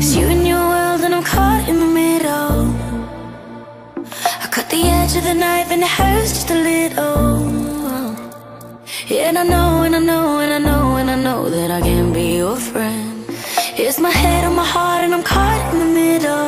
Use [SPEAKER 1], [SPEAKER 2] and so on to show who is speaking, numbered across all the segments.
[SPEAKER 1] It's you and your world and I'm caught in the middle. I cut the edge of the knife and it hurts just a little. Yeah, and I know, and I know, and I know, and I know that I can't be your friend. It's my head on my heart and I'm caught in the middle.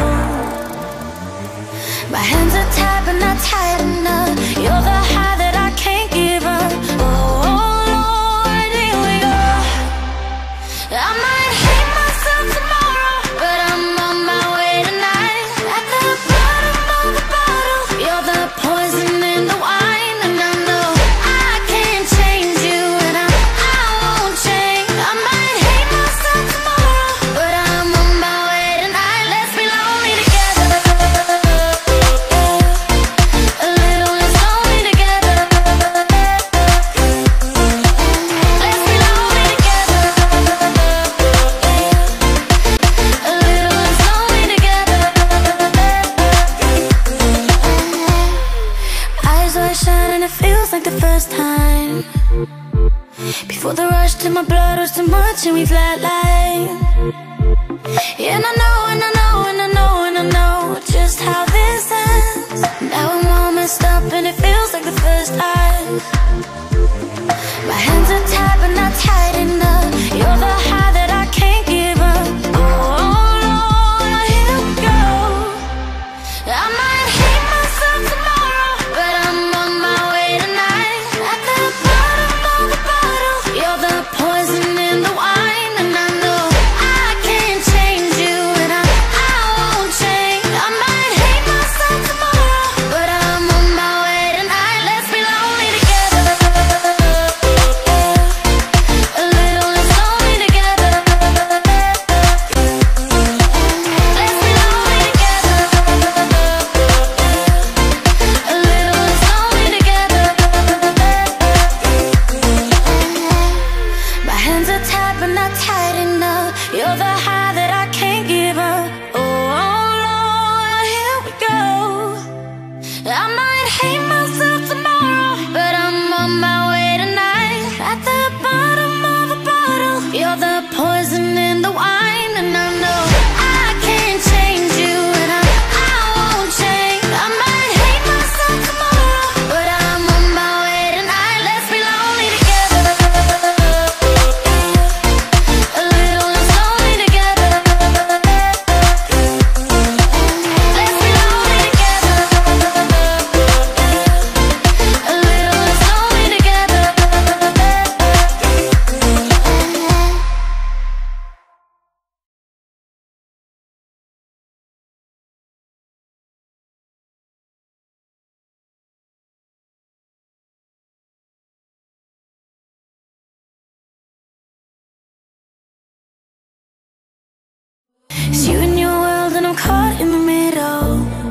[SPEAKER 1] My hands are tied but not tight enough. You're the high that I can't give up. Oh, Lord, here we go. I might hate myself tomorrow, but I'm on my way tonight. At the bottom of the bottle, you're the poison in the wine. And I know I can't change you, and I won't change. I might hate myself tomorrow, but I'm on my way tonight. Let's be lonely together. A little less lonely together. Let's be lonely together. A little less lonely together. Eyes wide shut and it feels like the first time. Before the rush to my blood was too much and we flatline. Yeah, and I know, and I know, and I know, and I know just how this ends. Now I'm all messed up and it feels like the first time. My hands are tied but not tight enough. You're the high that I can't give up. Oh, Lord, here we go. I might hate myself tomorrow, but I'm on my way tonight. At the bottom of the bottle, you're the poison in the wine. And I know I can't change you, and I won't change. I might hate myself tomorrow, but I'm on my way tonight. Let's be lonely together. A little less lonely together. Let's be lonely together. A little less lonely together. My hands are tied but not tight enough. You're the high that I can't give up. Oh, Lord, here we go. I might hate myself tomorrow, but I'm on my way tonight. At the bottom of the bottle, you're the poison in the wine. And I know I can't change you, and I won't change. I might hate myself tomorrow, but I'm on my way tonight. Let's be lonely together. A little less lonely together. Let's be lonely together. A little less lonely together. It's you and your world and I'm caught in the middle.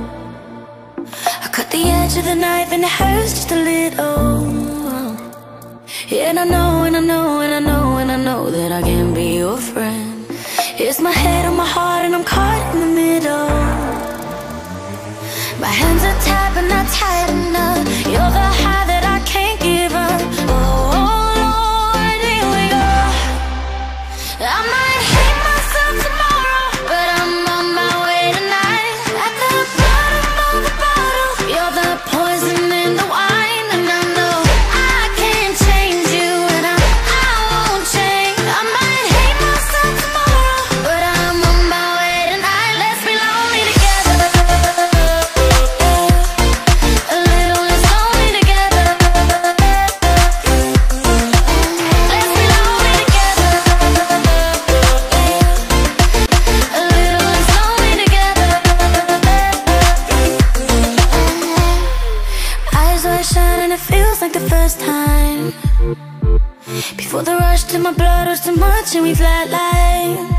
[SPEAKER 1] I cut the edge of the knife and it hurts just a little. Yeah, and I know, and I know, and I know, and I know that I can't be your friend. It's my head on my heart and I'm caught in the middle. My hands are tied but not tight enough. You're the high that I can't give up. Oh, Lord, here we go. I might hate myself tomorrow, but I'm on my way tonight. At the bottom of the bottle, you're the poison in the wine. And I know I can't change you, and I won't change. I might hate myself tomorrow, but I'm on my way tonight. Let's be lonely together. A little less lonely together. Let's be lonely together. A little less lonely together. Eyes wide shut and it feels like the first time. Before the rush to my blood was too much and we flatline.